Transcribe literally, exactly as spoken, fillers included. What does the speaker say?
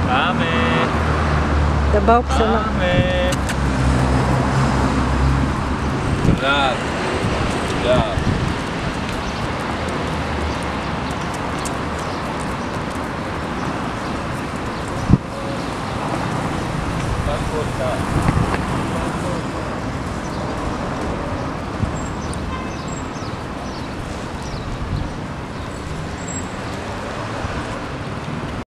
Kami. Dabaw ko sa na. Kami. Berat. Berat. Takut tak?